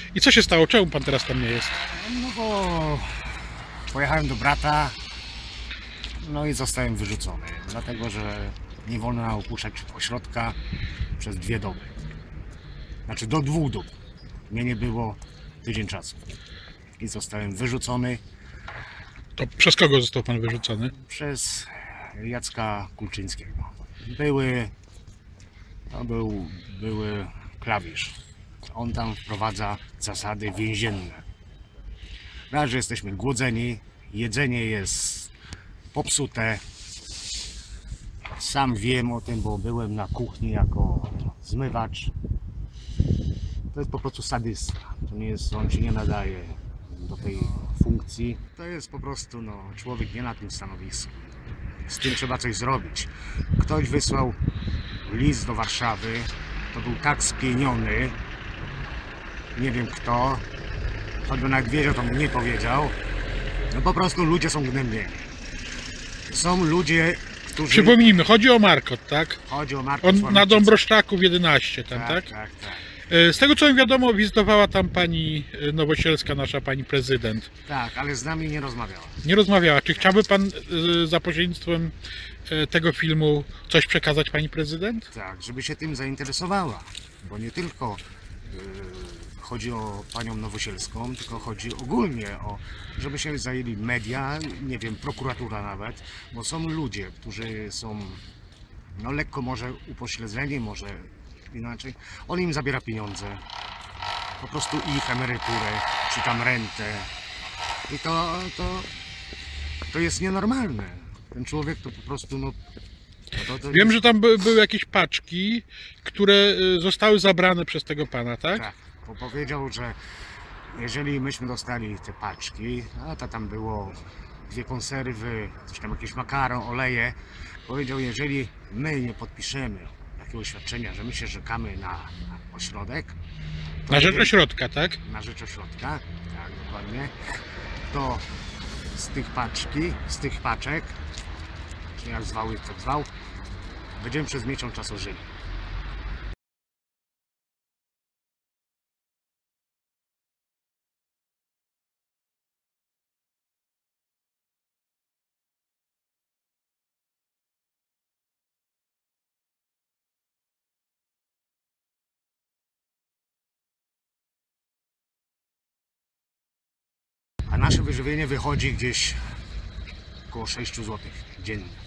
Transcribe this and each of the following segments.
I co się stało? Czemu pan teraz tam nie jest? No bo pojechałem do brata, no i zostałem wyrzucony, dlatego że nie wolno opuszczać ośrodka przez 2 doby. Znaczy do 2 dób. Mnie nie było tydzień czasu. I zostałem wyrzucony To przez kogo został pan wyrzucony? przez Jacka Kulczyńskiego. Były klawisz. On tam wprowadza zasady więzienne. Raz, że jesteśmy głodzeni, jedzenie jest popsute. Sam wiem o tym, bo byłem na kuchni jako zmywacz. To jest po prostu sadysta. To nie jest, on się nie nadaje do tej funkcji. To jest po prostu człowiek nie na tym stanowisku. Z tym trzeba coś zrobić. Ktoś wysłał list do Warszawy. To był tak spieniony. Nie wiem kto. Choćby nawet wiedział, to mi nie powiedział. No po prostu ludzie są gnębieni. Są ludzie, którzy... Przypomnijmy, chodzi o Markot, tak? Chodzi o Markot On na Sławicica. Dąbrowszczaków 11 tam, tak? Tak. Z tego co mi wiadomo, wizytowała tam pani Nowosielska, nasza pani prezydent. Tak, ale z nami nie rozmawiała. Nie rozmawiała. Czy chciałby pan za pośrednictwem tego filmu coś przekazać pani prezydent? Tak, żeby się tym zainteresowała. Bo nie tylko chodzi o panią Nowosielską, tylko chodzi ogólnie o, żeby się zajęli media, nie wiem, prokuratura nawet, bo są ludzie, którzy są lekko może upośledzeni, może inaczej. On im zabiera pieniądze, po prostu ich emeryturę, czy tam rentę. I to jest nienormalne. Ten człowiek to po prostu Wiem, że tam były jakieś paczki, które zostały zabrane przez tego pana, tak? Tak, bo powiedział, że jeżeli myśmy dostali te paczki, a to tam było 2 konserwy, coś tam jakieś makaron, oleje, powiedział, jeżeli my nie podpiszemy takiego oświadczenia, że my się rzekamy na ośrodek, Na rzecz ośrodka, tak? na rzecz ośrodka, tak dokładnie, to z tych paczek, czy jak zwał, tak zwał, będziemy przez miesiąc czasu żyli. A nasze wyżywienie wychodzi gdzieś około 6 zł dziennie.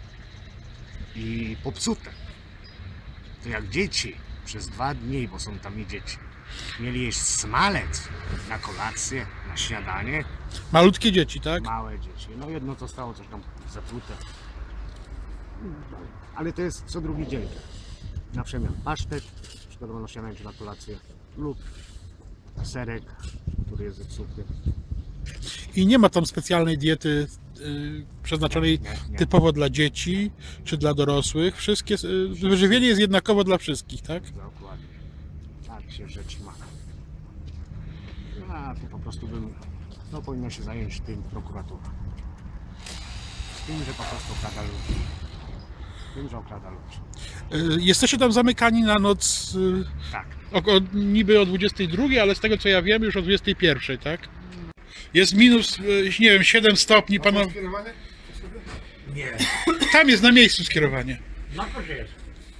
I popsute. To jak dzieci przez 2 dni, bo są tam i dzieci, mieli jeść smalec na kolację, na śniadanie. Malutkie dzieci, tak? Małe dzieci. No jedno zostało coś tam zatrute. Ale to jest co drugi dzień. Na przemian pasztet, przykładowo na śniadanie czy na kolację, lub serek, który jest zepsuty. I nie ma tam specjalnej diety przeznaczonej Nie. typowo dla dzieci czy dla dorosłych. Wszystkie, wyżywienie jest jednakowo dla wszystkich, tak? Dokładnie. Tak się rzecz ma. A to po prostu powinno się zająć tym prokuratura. Tym, że po prostu okrada ludzi. Tym, że okrada ludzi. Jesteście tam zamykani na noc Tak. niby o 22, ale z tego co ja wiem już o 21, tak? Jest minus, nie wiem, 7 stopni, pana... Skierowane? Nie, Tam jest na miejscu skierowanie. na to jest.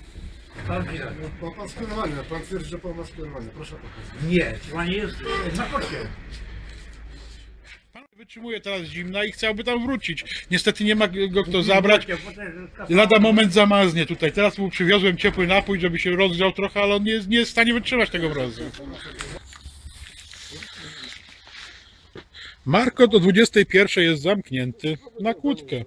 Ma pan skierowanie, pan twierdzi, że pan ma skierowanie. Proszę pokazać. Nie, panie jest na kocie. Pan wytrzymuje teraz zimna i chciałby tam wrócić. Niestety nie ma go kto zabrać. Lada moment zamaznie tutaj. Teraz mu przywiozłem ciepły napój, żeby się rozgrzał trochę, ale on nie jest w stanie wytrzymać tego mrozu. Markot o 21 jest zamknięty na kłódkę.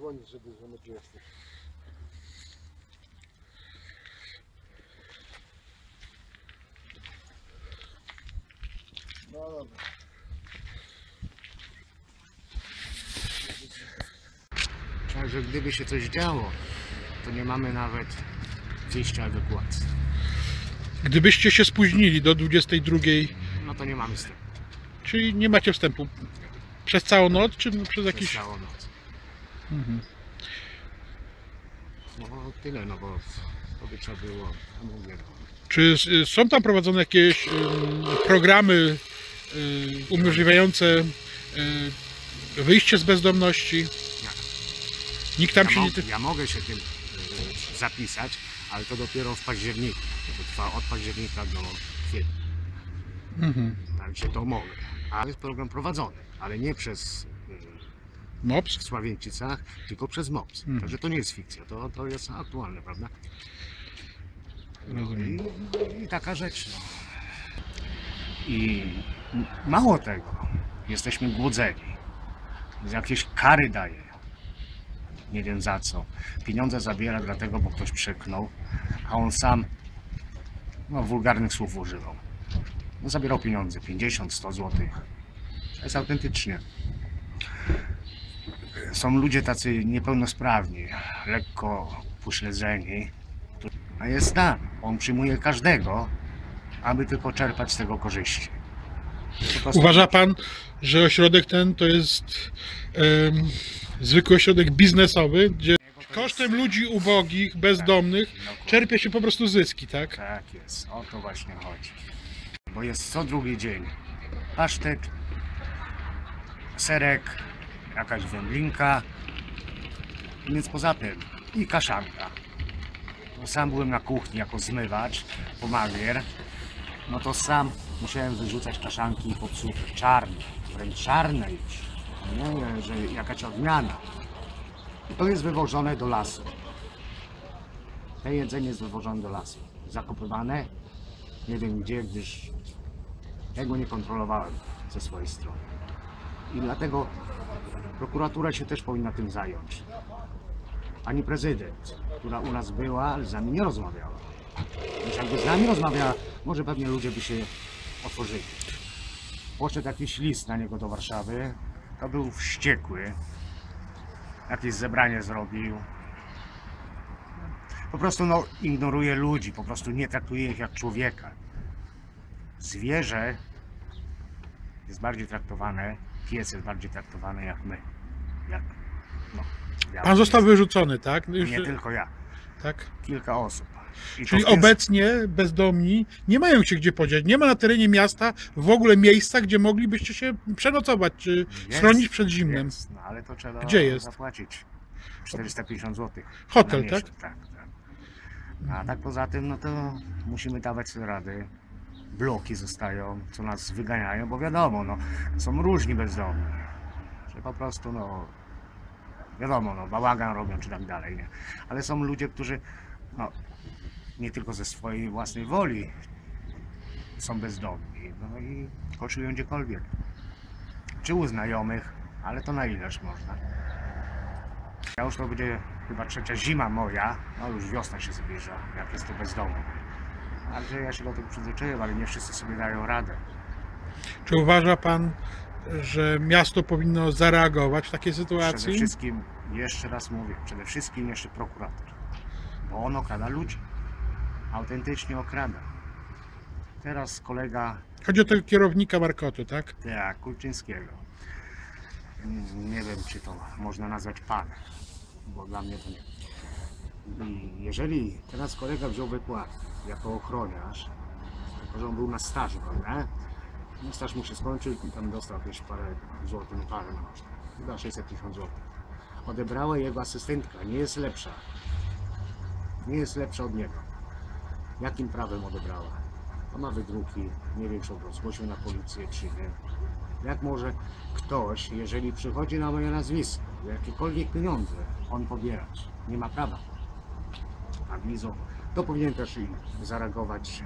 Także gdyby się coś działo, to nie mamy nawet wyjścia ewakuacji. Gdybyście się spóźnili do 22, No to nie mamy z tym. czyli nie macie wstępu przez całą noc, czy przez jakiś... Przez całą noc. No tyle, no bo powietrza było, a mówię, Czy są tam prowadzone jakieś programy umożliwiające wyjście z bezdomności. Nikt tam się nie... Ja mogę się tym zapisać, ale to dopiero w październiku. To trwa od października do kwietnia. Także to mogę. Ale jest program prowadzony, ale nie przez MOPS? w Sławięcicach, tylko przez MOPS. Także to nie jest fikcja, to jest aktualne, prawda? Rozumiem. I taka rzecz. No. I mało tego, jesteśmy głodzeni. Jakieś kary daje. Nie wiem za co. Pieniądze zabiera dlatego, bo ktoś przeknął, a on sam wulgarnych słów używał. No, zabierał pieniądze, 50, 100 zł. To jest autentycznie. Są ludzie tacy niepełnosprawni, lekko upośledzeni, a jest tam. On przyjmuje każdego, aby tylko czerpać z tego korzyści. Po prostu- Uważa pan, że ośrodek ten to jest zwykły ośrodek biznesowy, gdzie kosztem ludzi ubogich, bezdomnych czerpie się po prostu zyski, tak? Tak jest, o to właśnie chodzi. Bo jest co drugi dzień pasztet, serek, jakaś wędlinka, więc poza tym i kaszanka. No, sam byłem na kuchni jako zmywacz, pomagier, no to sam musiałem wyrzucać kaszanki popsute, czarne, wręcz czarne już, nie, że jakaś odmiana. I to jest wywożone do lasu. To jedzenie jest wywożone do lasu. Zakopywane, nie wiem gdzie, gdyż tego nie kontrolowałem ze swojej strony. I dlatego prokuratura się też powinna tym zająć. Pani prezydent, która u nas była, ale z nami nie rozmawiała. Więc jakby z nami rozmawiała, może pewnie ludzie by się otworzyli. Poszedł jakiś list na niego do Warszawy, to był wściekły. Jakieś zebranie zrobił. Po prostu ignoruje ludzi, po prostu nie traktuje ich jak człowieka. Zwierzę jest bardziej traktowane, pies jest bardziej traktowany jak my. Ja Pan został wyrzucony, tak? Już, Nie tylko ja, tak? kilka osób. I Czyli to w ten- obecnie bezdomni nie mają się gdzie podziać. Nie ma na terenie miasta w ogóle miejsca, gdzie moglibyście się przenocować, czy Jest, schronić przed zimnem. Jest, no ale to trzeba Gdzie jest? zapłacić 450 zł. Hotel, na miesiąc. Tak, tak. A tak poza tym, no to musimy dawać sobie rady. Bloki zostają, co nas wyganiają, bo wiadomo, są różni bezdomni. Że po prostu, wiadomo, bałagan robią czy tak dalej, nie? Ale są ludzie, którzy, nie tylko ze swojej własnej woli są bezdomni, i koczują gdziekolwiek. Czy u znajomych, ale to na ileż można. Ja już to będzie chyba trzecia zima moja, już wiosna się zbliża, jak jest to bezdomny. Także ja się do tego przyzwyczaiłem, ale nie wszyscy sobie dają radę. Czy uważa pan, że miasto powinno zareagować w takiej Przede sytuacji? wszystkim, jeszcze raz mówię, przede wszystkim jeszcze prokurator, bo on okrada ludzi, autentycznie okrada. Teraz kolega Chodzi o tego kierownika Markotu, tak? Kulczyńskiego, nie wiem czy to można nazwać panem, bo dla mnie to nie. I jeżeli teraz kolega wziął wypłatę jako ochroniarz, tylko że on był na stażu, prawda? No, staż mu się skończył i tam dostał jakieś parę złotych, chyba 650 zł. Odebrała jego asystentka, nie jest lepsza. Nie jest lepsza od niego. Jakim prawem odebrała? On ma wydruki, nie wiem czy on zgłosił na policję czy nie. Jak może ktoś, jeżeli przychodzi na moje nazwisko, jakiekolwiek pieniądze, on pobierać? Nie ma prawa. A widzą, to powinien też i zareagować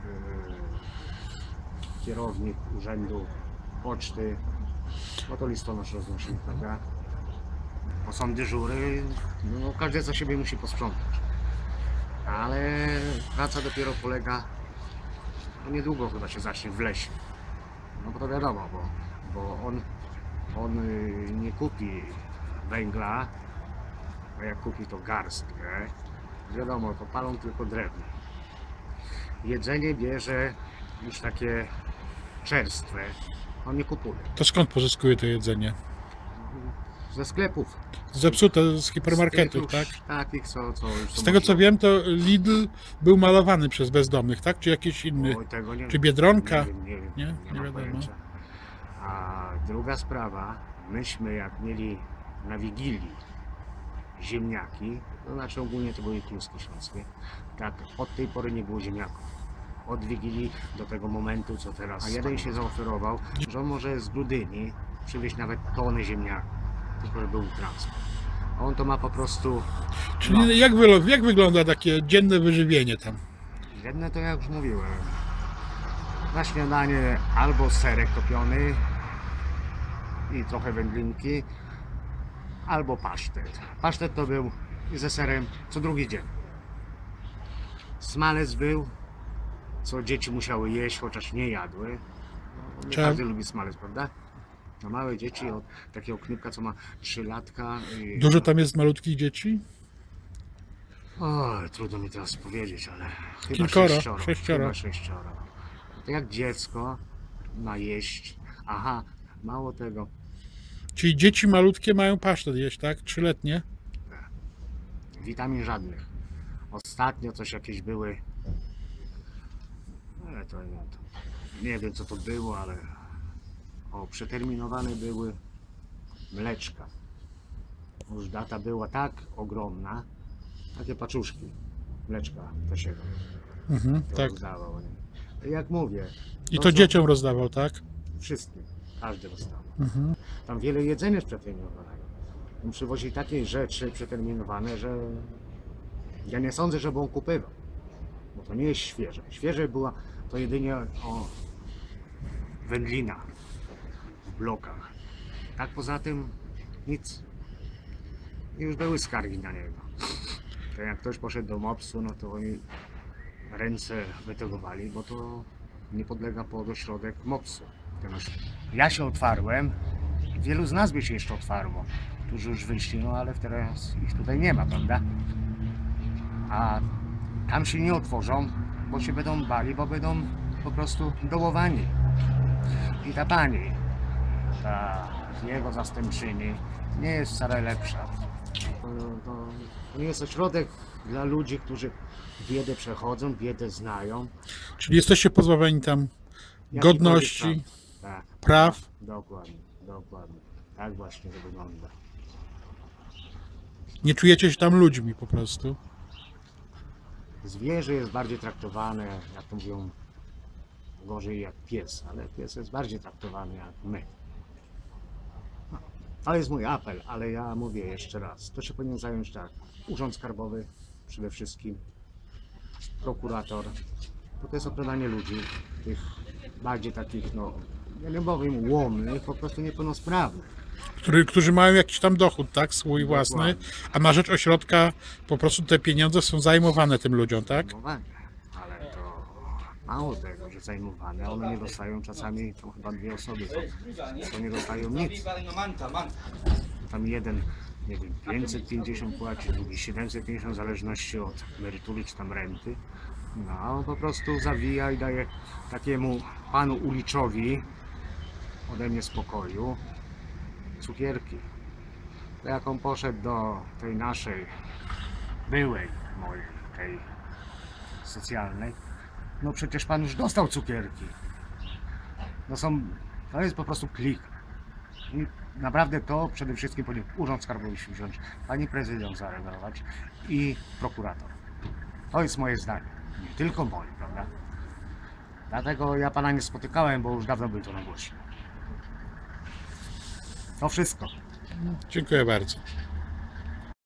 kierownik urzędu, poczty, bo to listonosz roznosi, prawda? Bo są dyżury, każdy za siebie musi posprzątać. Ale praca dopiero polega, niedługo chyba się zacznie w lesie. Bo to wiadomo, bo on nie kupi węgla, a jak kupi to garstkę, wiadomo, to palą tylko drewno. Jedzenie bierze już takie czerstwe, on nie kupuje. To skąd pozyskuje to jedzenie? Ze sklepów. Zepsute z hipermarketów, z tak? tych już takich, co już Z tego co wiem, to Lidl był malowany przez bezdomnych, tak? Czy jakiś inny? Oj, tego nie Czy wiem. Biedronka? Nie wiem, Nie? nie Nie mam wiadomo. pojęcia. A druga sprawa, myśmy jak mieli na Wigilii ziemniaki, to znaczy ogólnie to były kluski śląskie, tak od tej pory nie było ziemniaków. Od Wigilii do tego momentu, co teraz. A jeden się zaoferował, że on może z Grudyni przywieźć nawet tony ziemniaków, tylko że był transport. A on to ma po prostu, Czyli jak wygląda takie dzienne wyżywienie tam? jedne to jak już mówiłem, na śniadanie albo serek topiony i trochę wędlinki, albo pasztet. Pasztet to był ze serem co drugi dzień. Smalec był, co dzieci musiały jeść, chociaż nie jadły. Nie Czemu? każdy lubi smalec, prawda? No małe dzieci od takiego knypka, co ma 3 latka. Dużo tam jest malutkich dzieci? Oj, trudno mi teraz powiedzieć, ale chyba Kilkoro, 6. sześcioro. Chyba 6. To jak dziecko ma jeść. Aha, mało tego. Czyli dzieci malutkie mają pasztet jeść, tak? 3-letnie? Witamin żadnych. Ostatnio coś jakieś były. Nie wiem co to było, ale przeterminowane były mleczka. Już data była tak ogromna, takie paczuszki mleczka ptasiego. To Tak. rozdawał, nie? Jak mówię, I to co- dzieciom rozdawał, tak? Wszystkim, każdy dostał. Tam wiele jedzenia jest przeterminowanego. On przywozi takie rzeczy przeterminowane, że ja nie sądzę, żeby on kupywał. Bo to nie jest świeże. Świeże była to jedynie wędlina w blokach. Tak poza tym nic. I już były skargi na niego. To jak ktoś poszedł do MOPS-u, no to oni ręce wytegowali, bo to nie podlega pod ośrodek MOPS-u. Ja się otwarłem, wielu z nas by się jeszcze otwarło, którzy już wyszli, no ale teraz ich tutaj nie ma, prawda? A tam się nie otworzą, bo się będą bali, bo będą po prostu dołowani. I ta pani, ta jego zastępczyni, nie jest wcale lepsza. To nie jest ośrodek dla ludzi, którzy biedę przechodzą, biedę znają. Czyli jesteście pozbawieni tam godności, Tak, praw. dokładnie, dokładnie. Tak właśnie to wygląda. Nie czujecie się tam ludźmi po prostu. Zwierzę jest bardziej traktowane, jak to mówią, gorzej jak pies, ale pies jest bardziej traktowany jak my. No, to jest mój apel, ale ja mówię jeszcze raz, to się powinien zająć tak, Urząd Skarbowy przede wszystkim, prokurator, bo to jest okradanie ludzi, tych bardziej takich, no, ja nie powiem łomnych, po prostu niepełnosprawnych. Którzy mają jakiś tam dochód, tak? Swój własny, a na rzecz ośrodka po prostu te pieniądze są zajmowane tym ludziom, tak? Zajmowane, ale to mało tego, że zajmowane, one nie dostają czasami, to chyba 2 osoby, to nie dostają nic. Tam jeden, nie wiem, 550 płaci, drugi 750 w zależności od emerytury czy tam renty. No a on po prostu zawija i daje takiemu panu uliczowi ode mnie spokoju cukierki. To jak on poszedł do tej naszej byłej mojej, tej socjalnej, no przecież pan już dostał cukierki. No to jest po prostu klik. I naprawdę to przede wszystkim powinien Urząd Skarbowy się wziąć, pani prezydent zareagować i prokurator. To jest moje zdanie, nie tylko moje, prawda? Dlatego ja pana nie spotykałem, bo już dawno bym to nagłośnił. To wszystko. Dziękuję bardzo.